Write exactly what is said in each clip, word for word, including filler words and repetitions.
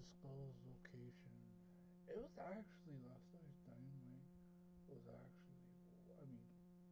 undisclosed location. It was actually last night's Dynamite was actually, I mean,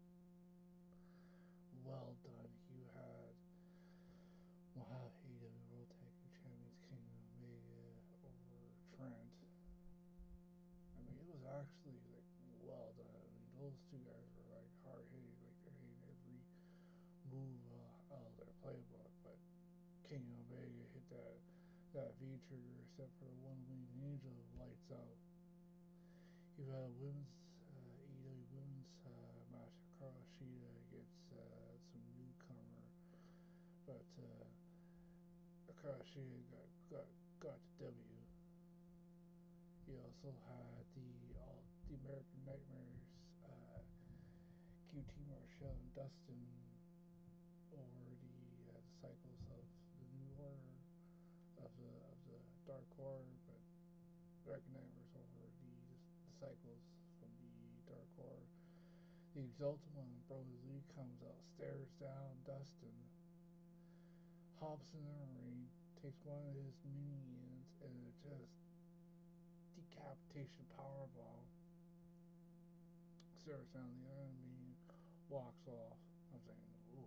well done. You had we'll have A E W World Tag Team Champions King Omega over Trent. I mean, it was actually like well done. I mean, those two guys were like hard hitting, like they're hitting every move uh, out of their playbook. But King Omega hit that that V trigger, except for the one winged angel, lights out. You've had a women's uh, A E W women's uh, match, Hikaru Shida against uh, some newcomer, but uh, Hikaru Shida got got got the W. You also had the all the American Nightmares, uh, Q T Marshall and Dustin over the, uh, the cycles of the New Order of the of the Dark Order, but American Nightmares over the the cycles from the Dark Order. The Exalted One, Brody Lee comes out, stares down Dustin, hops in the ring, takes one of his minions, and it just decapitation powerbomb. Stares down the other minion, walks off. I'm saying, ooh.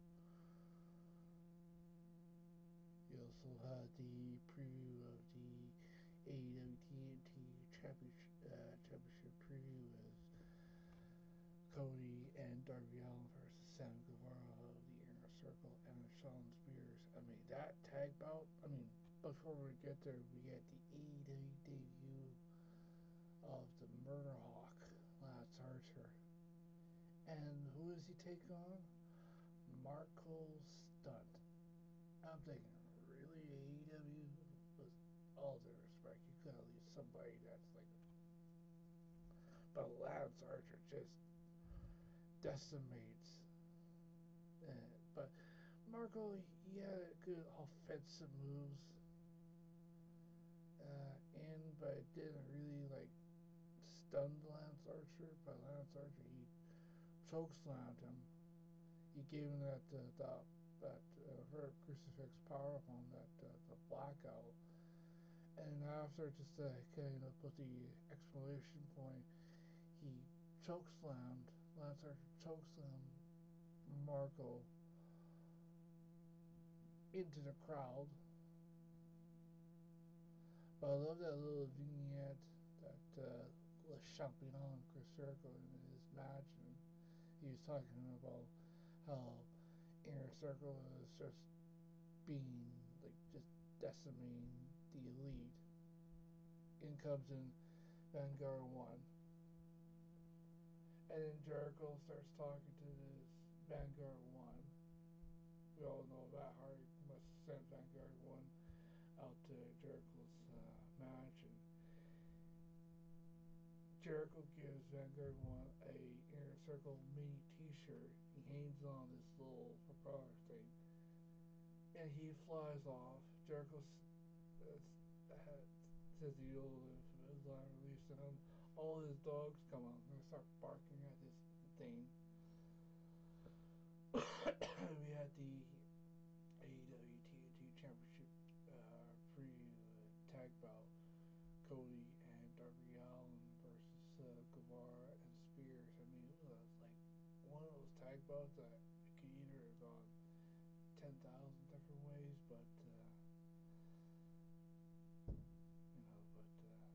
You also had the preview of the A E W T N T Championship, uh, Championship preview as Cody and Darby Allin versus Sam Guevara of the Inner Circle and Shawn Spears. I mean, that tag bout, I mean, before we get there, we get the A E W debut of the Murder Hawk, Lance Archer. And who does he take on? Marco Stunt. I'm thinking, really, A E W? With all due respect, you could at least somebody that's like. But Lance Archer just decimates. Uh, but Marco, he had good offensive moves uh, in, but it didn't really like stun Lance Archer. But Lance Archer, he chokeslammed him. He gave him that uh, the, that uh, her crucifix power on that uh, the blackout. And after just to kind of put the exclamation point, he chokeslammed Lance Archer chokeslammed Marco into the crowd. But I love that little vignette that uh, Le Champion Chris Jericho in his match, and he was talking about how Inner Circle is just being like just decimating the elite. In comes in Vanguard One, and then Jericho starts talking to this Vanguard One. We all know that Hardy must have sent Vanguard One out to Jericho's uh, match, and Jericho gives Vanguard One a Inner Circle mini T-shirt. He hangs on this little propeller thing, and he flies off. Jericho uh, says the old Islam release, and then all his dogs come out and they start barking at this thing. We had the A E W T N T Championship uh, pre uh, tag bout. Cody and Darby Allin versus uh, Guevara and Spears. I mean, it was like one of those tag bouts that it could either have gone ten thousand different ways, but uh, you know, but uh,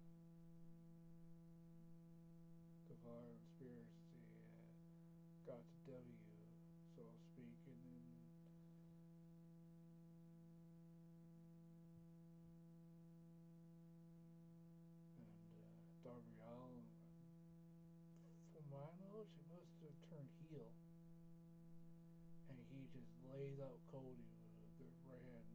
Guevara and Spears they uh, got the W, so to speak, and then and uh, Darby Allin, from my knowledge, he must have turned heel, and he just lays out Cody with a good right hand